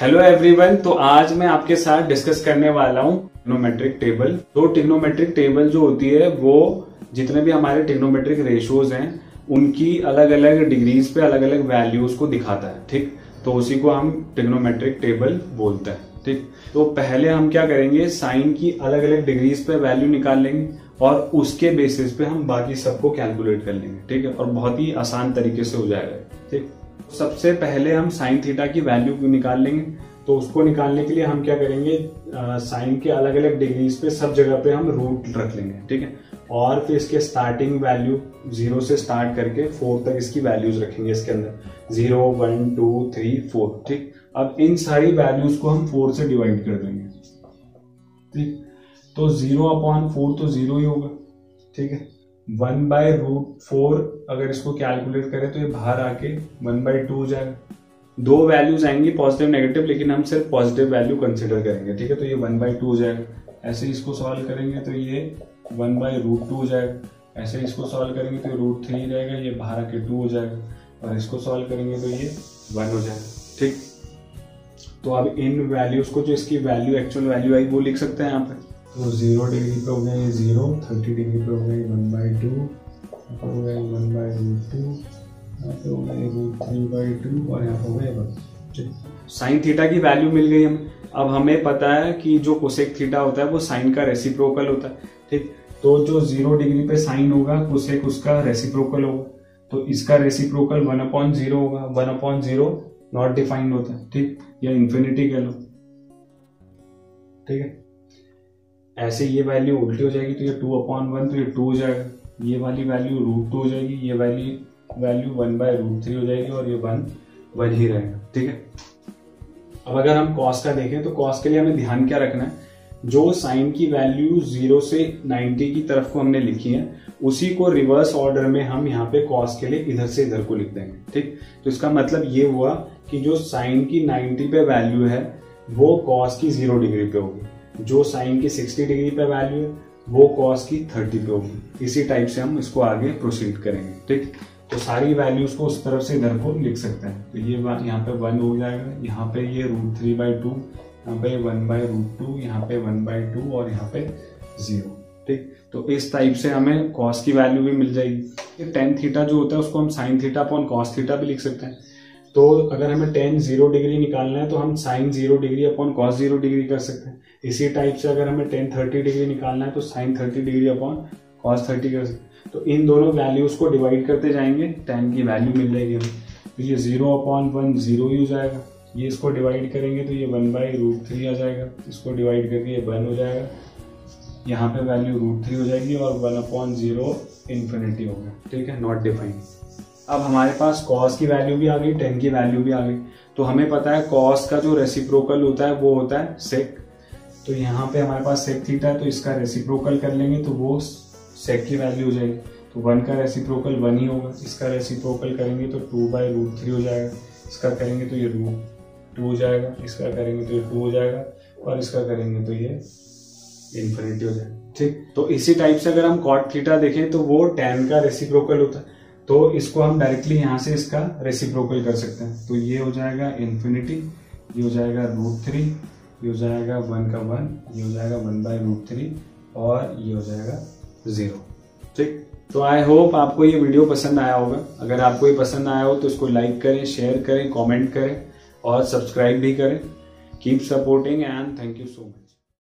Hello everyone. तो आज मैं आपके साथ डिस्कस करने वाला हूँ ट्रिग्नोमेट्रिक टेबल। तो ट्रिग्नोमेट्रिक टेबल जो होती है वो जितने भी हमारे ट्रिग्नोमेट्रिक रेशियोज हैं उनकी अलग अलग डिग्रीज पे अलग अलग वैल्यूज को दिखाता है। ठीक, तो उसी को हम ट्रिग्नोमेट्रिक टेबल बोलते हैं। ठीक, तो पहले हम क्या करेंगे, साइन की अलग अलग डिग्रीज पे वैल्यू निकाल लेंगे और उसके बेसिस पे हम बाकी सबको कैलकुलेट कर लेंगे। ठीक है, और बहुत ही आसान तरीके से हो जाएगा। ठीक, सबसे पहले हम साइन थीटा की वैल्यू निकाल लेंगे। तो उसको निकालने के लिए हम क्या करेंगे, साइन के अलग अलग डिग्रीज पे सब जगह पे हम रूट रख लेंगे। ठीक है, और फिर इसके स्टार्टिंग वैल्यू 0 से स्टार्ट करके 4 तक इसकी वैल्यूज रखेंगे इसके अंदर, 0 1 2 3 4। ठीक, अब इन सारी वैल्यूज को हम 4 से डिवाइड कर देंगे। ठीक, तो 0/4 तो 0 ही होगा। ठीक है, 1/√4 अगर इसको कैलकुलेट करें तो ये बाहर आके 1/2 हो जाएगा। दो वैल्यूज आएंगी पॉजिटिव नेगेटिव, लेकिन हम सिर्फ पॉजिटिव वैल्यू कंसिडर करेंगे। ठीक है, तो ये 1/2 हो जाएगा। ऐसे इसको सॉल्व करेंगे तो ये 1/√2 हो जाएगा। ऐसे इसको सॉल्व करेंगे तो √3 रहेगा, ये बाहर आके 2 हो जाएगा। और इसको सॉल्व करेंगे तो ये 1 हो जाएगा। ठीक, तो अब इन वैल्यूज को जो इसकी वैल्यू एक्चुअल वैल्यू आई वो लिख सकते हैं यहाँ पे। तो 0 डिग्री पे हो गया ये 0, 30 डिग्री पे हो गया 1/2, हो गया 1/√2, यहाँ पे हो गया √3/2 और यहाँ पे हो गया 1। साइन थीटा की वैल्यू मिल गई हमें। अब हमें पता है कि जो कोसेक थीटा होता है वो साइन का रेसिप्रोकल होता है। ठीक, तो जो 0 डिग्री पे साइन होगा कोसेक उसका रेसिप्रोकल होगा। तो इसका रेसिप्रोकल 1/0 होगा। 1/0 नॉट डिफाइंड होता है। ठीक, या इंफिनिटी कह लो। ठीक है, ऐसे ये वैल्यू उल्टी हो जाएगी तो ये 2/1 तो ये 2 हो जाएगा। ये वाली वैल्यू √2 हो जाएगी, ये वैल्यू 1/√3 हो जाएगी और ये 1 ही रहेगा। ठीक है, अब अगर हम कॉस का देखें तो कॉस के लिए हमें ध्यान क्या रखना है, जो साइन की वैल्यू 0 से 90 की तरफ को हमने लिखी है उसी को रिवर्स ऑर्डर में हम यहाँ पे कॉस के लिए इधर से इधर को लिख देंगे। ठीक, तो इसका मतलब ये हुआ कि जो साइन की 90 पे वैल्यू है वो कॉस की 0 डिग्री पे होगी, जो साइन की 60 डिग्री पे वैल्यू है वो कॉस की 30 पे होगी। इसी टाइप से हम इसको आगे प्रोसीड करेंगे। ठीक, तो सारी वैल्यूज को उस तरफ से इधर को लिख सकते हैं। तो ये यहाँ पे 1 हो जाएगा, यहाँ पे ये √3/2, यहाँ पे 1/√2, यहाँ पे 1/2 और यहाँ पे 0। ठीक, तो इस टाइप से हमें कॉस की वैल्यू भी मिल जाएगी। tan थीटा जो होता है उसको हम sin theta upon cos theta भी लिख सकते हैं। तो अगर हमें tan 0 डिग्री निकालना है तो हम sin 0 degree upon cos 0 degree कर सकते हैं। इसी टाइप से अगर हमें tan 30 डिग्री निकालना है तो sin 30 डिग्री अपॉन cos 30 कर सकते हैं। तो इन दोनों वैल्यूज को डिवाइड करते जाएंगे, tan की वैल्यू मिल जाएगी हमें। तो ये 0/1 0 ही हो जाएगा। ये इसको डिवाइड करेंगे तो ये 1/√3 आ जाएगा। इसको डिवाइड करके ये 1 हो जाएगा। यहाँ पे वैल्यू √3 हो जाएगी और 1/0 इंफिनिटी हो गया। ठीक है, नॉट डिफाइंड। अब हमारे पास cos की वैल्यू भी आ गई, tan की वैल्यू भी आ गई। तो हमें पता है cos का जो रेसिप्रोकल होता है वो होता है sec। तो यहाँ पे हमारे पास sec थीटा है तो इसका रेसिप्रोकल कर लेंगे तो वो sec की वैल्यू हो जाएगी। तो 1 का रेसिप्रोकल 1 ही होगा। इसका रेसिप्रोकल करेंगे तो 2/√3 हो जाएगा। इसका करेंगे तो ये √2 हो जाएगा। इसका करेंगे तो ये 2 हो जाएगा और इसका करेंगे तो ये इंफिनिटी हो जाएगा। ठीक, तो इसी टाइप से अगर हम cot थीटा देखें तो वो tan का रेसिप्रोकल होता है। तो इसको हम डायरेक्टली यहाँ से इसका रेसिप्रोकल कर सकते हैं। तो ये हो जाएगा इंफिनिटी, ये हो जाएगा √3, ये हो जाएगा 1 का 1, ये हो जाएगा 1/√3 और ये हो जाएगा 0। ठीक, तो आई होप आपको ये वीडियो पसंद आया होगा। अगर आपको ये पसंद आया हो तो इसको लाइक करें, शेयर करें, कमेंट करें और सब्सक्राइब भी करें। Keep supporting and thank you so much.